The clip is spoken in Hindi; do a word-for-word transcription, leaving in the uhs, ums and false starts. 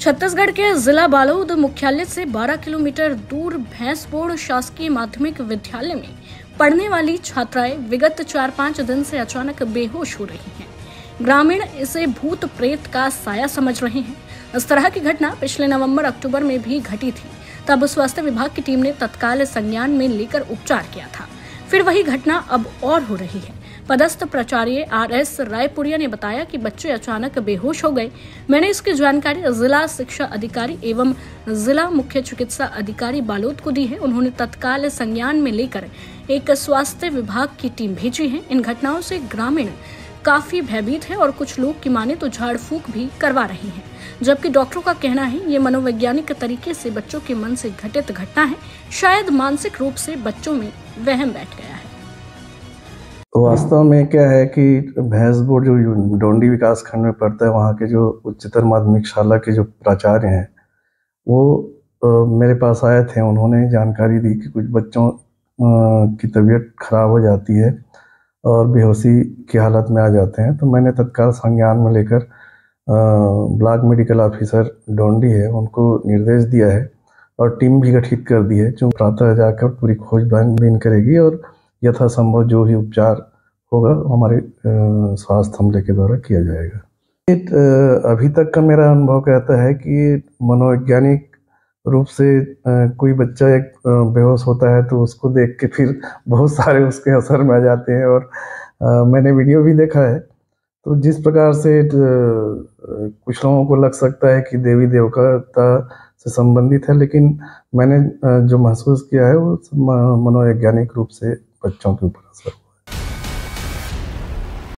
छत्तीसगढ़ के जिला बालोद मुख्यालय से बारह किलोमीटर दूर भैंसबोड़ शासकीय माध्यमिक विद्यालय में पढ़ने वाली छात्राएं विगत चार पाँच दिन से अचानक बेहोश हो रही हैं। ग्रामीण इसे भूत प्रेत का साया समझ रहे हैं। इस तरह की घटना पिछले नवंबर अक्टूबर में भी घटी थी। तब स्वास्थ्य विभाग की टीम ने तत्काल संज्ञान में लेकर उपचार किया था। फिर वही घटना अब और हो रही है। पदस्थ प्राचार्य आर एस रायपुरिया ने बताया कि बच्चे अचानक बेहोश हो गए। मैंने इसकी जानकारी जिला शिक्षा अधिकारी एवं जिला मुख्य चिकित्सा अधिकारी बालोद को दी है। उन्होंने तत्काल संज्ञान में लेकर एक स्वास्थ्य विभाग की टीम भेजी है। इन घटनाओं से ग्रामीण काफी भयभीत है और कुछ लोग की माने तो झाड़ फूक भी करवा रहे हैं, जबकि डॉक्टरों का कहना है ये मनोवैज्ञानिक तरीके से बच्चों के मन से घटित घटना है। शायद मानसिक रूप से बच्चों में वहम बैठ गया है। वास्तव में क्या है कि भैंसबोड़ जो डोंडी विकास खंड में पड़ता है, वहाँ के जो उच्चतर माध्यमिक शाला के जो प्राचार्य हैं वो आ, मेरे पास आए थे। उन्होंने जानकारी दी कि कुछ बच्चों आ, की तबीयत खराब हो जाती है और बेहोशी की हालत में आ जाते हैं। तो मैंने तत्काल संज्ञान में लेकर ब्लॉक मेडिकल ऑफिसर डोंडी है उनको निर्देश दिया है और टीम भी गठित कर दी है, जो प्रातः जाकर पूरी खोजबीन करेगी और यथासंभव जो भी उपचार होगा हमारे स्वास्थ्य अमले के द्वारा किया जाएगा। अभी तक का मेरा अनुभव कहता है कि मनोवैज्ञानिक रूप से कोई बच्चा एक बेहोश होता है तो उसको देख के फिर बहुत सारे उसके असर में आ जाते हैं। और मैंने वीडियो भी देखा है, तो जिस प्रकार से कुछ लोगों को लग सकता है कि देवी देवता से संबंधित है, लेकिन मैंने जो महसूस किया है वो मनोवैज्ञानिक रूप से बच्चों के ऊपर असर।